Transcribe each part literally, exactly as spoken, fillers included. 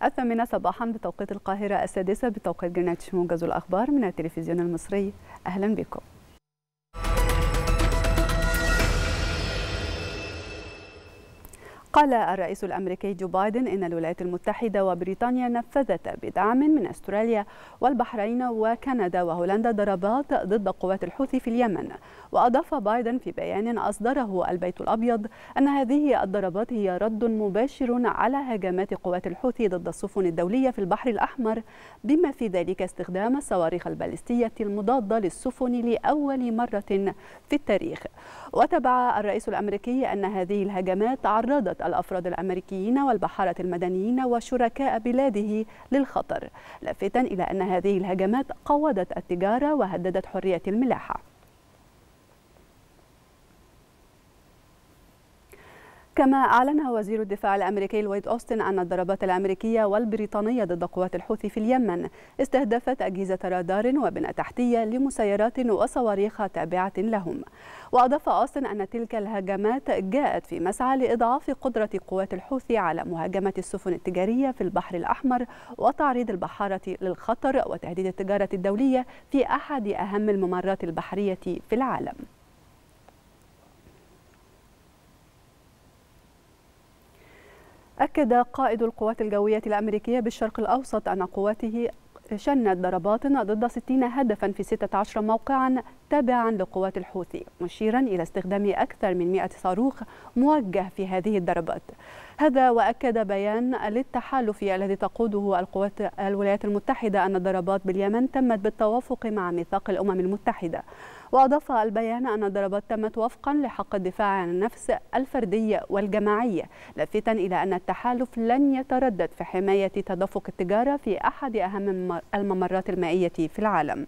الثامنة صباحا بتوقيت القاهرة، السادسة بتوقيت جرينتش. موجز الأخبار من التلفزيون المصري، أهلا بكم. قال الرئيس الأمريكي جو بايدن إن الولايات المتحدة وبريطانيا نفذتا بدعم من أستراليا والبحرين وكندا وهولندا ضربات ضد قوات الحوثي في اليمن. وأضاف بايدن في بيان أصدره البيت الأبيض أن هذه الضربات هي رد مباشر على هجمات قوات الحوثي ضد السفن الدولية في البحر الأحمر، بما في ذلك استخدام الصواريخ البالستية المضادة للسفن لأول مرة في التاريخ. وتبع الرئيس الأمريكي أن هذه الهجمات عرضت الأفراد الأمريكيين والبحارة المدنيين وشركاء بلاده للخطر، لافتا إلى أن هذه الهجمات قوضت التجارة وهددت حرية الملاحة. كما أعلن وزير الدفاع الأمريكي لويد أوستن أن الضربات الأمريكية والبريطانية ضد قوات الحوثي في اليمن استهدفت أجهزة رادار وبنى تحتية لمسيرات وصواريخ تابعة لهم. وأضاف أوستن أن تلك الهجمات جاءت في مسعى لإضعاف قدرة قوات الحوثي على مهاجمة السفن التجارية في البحر الأحمر وتعريض البحارة للخطر وتهديد التجارة الدولية في أحد أهم الممرات البحرية في العالم. أكد قائد القوات الجوية الأمريكية بالشرق الأوسط أن قواته شنت ضربات ضد ستين هدفا في ستة عشر موقعا تابعا لقوات الحوثي، مشيرا إلى استخدام أكثر من مئة صاروخ موجه في هذه الضربات. هذا وأكد بيان للتحالف الذي تقوده القوات الولايات المتحدة أن الضربات باليمن تمت بالتوافق مع ميثاق الأمم المتحدة. وأضاف البيان أن الضربات تمت وفقا لحق الدفاع عن النفس الفردي والجماعي، لافتا إلى أن التحالف لن يتردد في حماية تدفق التجارة في أحد أهم الممرات المائية في العالم.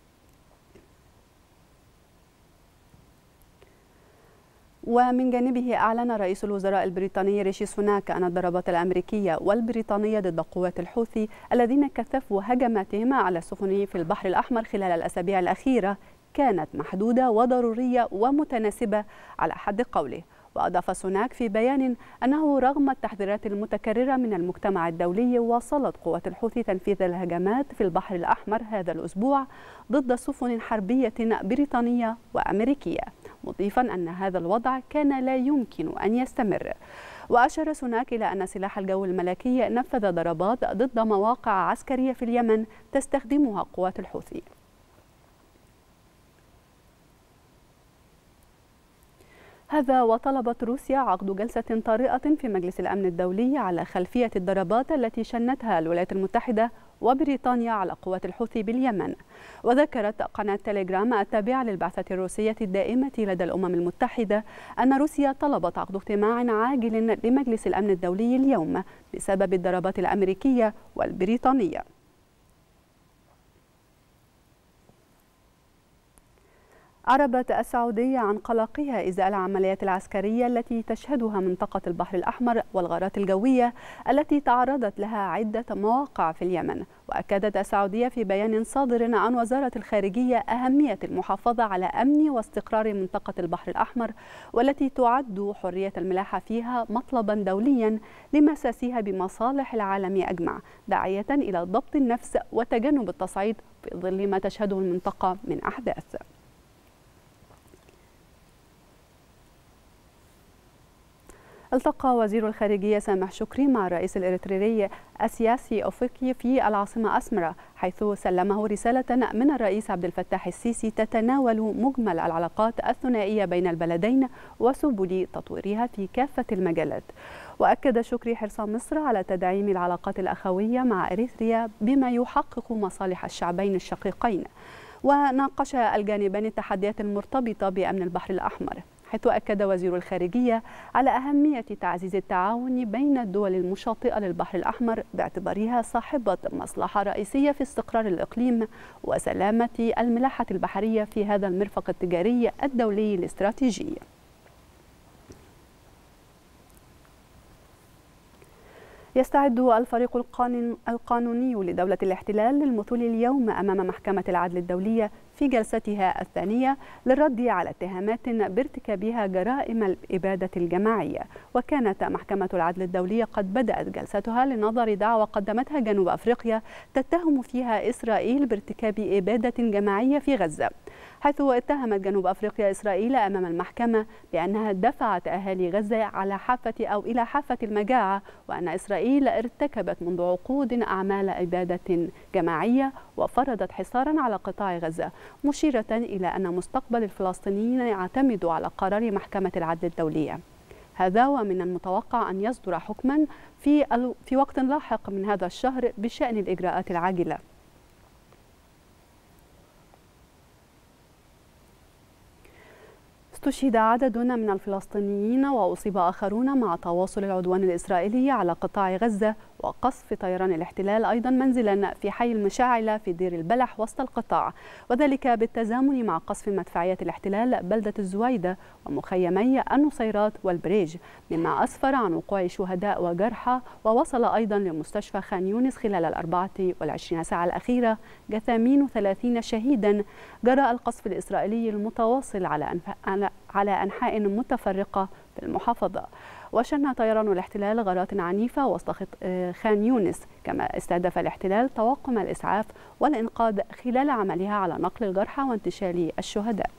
ومن جانبه أعلن رئيس الوزراء البريطاني ريشي سوناك أن الضربات الأمريكية والبريطانية ضد قوات الحوثي الذين كثفوا هجماتهم على السفن في البحر الأحمر خلال الأسابيع الأخيرة كانت محدودة وضرورية ومتناسبة على حد قوله. وأضاف سوناك في بيان أنه رغم التحذيرات المتكررة من المجتمع الدولي، واصلت قوات الحوثي تنفيذ الهجمات في البحر الأحمر هذا الأسبوع ضد سفن حربية بريطانية وأمريكية، مضيفا أن هذا الوضع كان لا يمكن أن يستمر. وأشار سوناك إلى أن سلاح الجو الملكي نفذ ضربات ضد مواقع عسكرية في اليمن تستخدمها قوات الحوثي. هذا وطلبت روسيا عقد جلسة طارئة في مجلس الأمن الدولي على خلفية الضربات التي شنتها الولايات المتحدة وبريطانيا على قوات الحوثي باليمن. وذكرت قناة تيليجرام التابعة للبعثة الروسية الدائمة لدى الأمم المتحدة أن روسيا طلبت عقد اجتماع عاجل لمجلس الأمن الدولي اليوم بسبب الضربات الأمريكية والبريطانية. أعربت السعودية عن قلقها إزاء العمليات العسكرية التي تشهدها منطقة البحر الأحمر والغارات الجوية التي تعرضت لها عدة مواقع في اليمن. وأكدت السعودية في بيان صادر عن وزارة الخارجية أهمية المحافظة على أمن واستقرار منطقة البحر الأحمر، والتي تعد حرية الملاحة فيها مطلبا دوليا لمساسها بمصالح العالم أجمع، داعية إلى ضبط النفس وتجنب التصعيد في ظل ما تشهده المنطقة من أحداث. التقى وزير الخارجية سامح شكري مع الرئيس الإريتريي السياسي أوفيكي في العاصمة أسمرا، حيث سلمه رسالة من الرئيس عبد الفتاح السيسي تتناول مجمل العلاقات الثنائية بين البلدين وسبل تطويرها في كافة المجالات. وأكد شكري حرص مصر على تدعيم العلاقات الأخوية مع إريتريا بما يحقق مصالح الشعبين الشقيقين. وناقش الجانبان التحديات المرتبطة بأمن البحر الأحمر، حيث أكد وزير الخارجية على أهمية تعزيز التعاون بين الدول المشاطئة للبحر الأحمر باعتبارها صاحبة مصلحة رئيسية في استقرار الإقليم وسلامة الملاحة البحرية في هذا المرفق التجاري الدولي الاستراتيجي. يستعد الفريق القانوني لدولة الاحتلال للمثول اليوم أمام محكمة العدل الدولية في جلستها الثانية للرد على اتهامات بارتكابها جرائم الإبادة الجماعية. وكانت محكمة العدل الدولية قد بدأت جلستها لنظر دعوى قدمتها جنوب أفريقيا تتهم فيها إسرائيل بارتكاب إبادة جماعية في غزة، حيث اتهمت جنوب أفريقيا إسرائيل أمام المحكمة بأنها دفعت أهالي غزة على حافة أو إلى حافة المجاعة، وأن إسرائيل ارتكبت منذ عقود أعمال إبادة جماعية وفرضت حصارا على قطاع غزة، مشيرة إلى أن مستقبل الفلسطينيين يعتمد على قرار محكمة العدل الدولية. هذا ومن المتوقع أن يصدر حكما في في وقت لاحق من هذا الشهر بشأن الإجراءات العاجلة. استشهد عدد من الفلسطينيين وأصيب آخرون مع تواصل العدوان الإسرائيلي على قطاع غزة وقصف طيران الاحتلال أيضا منزلا في حي المشاعلة في دير البلح وسط القطاع، وذلك بالتزامن مع قصف مدفعية الاحتلال بلدة الزويدة ومخيمي النصيرات والبريج، مما أسفر عن وقوع شهداء وجرحى، ووصل أيضا لمستشفى خان يونس خلال الأربعة والعشرين ساعة الأخيرة جثامين ثلاثين شهيدا جراء القصف الإسرائيلي المتواصل على على أنحاء متفرقة في المحافظة. وشن طيران الاحتلال غارات عنيفة وسط خان يونس، كما استهدف الاحتلال طواقم الإسعاف والإنقاذ خلال عملها على نقل الجرحى وانتشال الشهداء.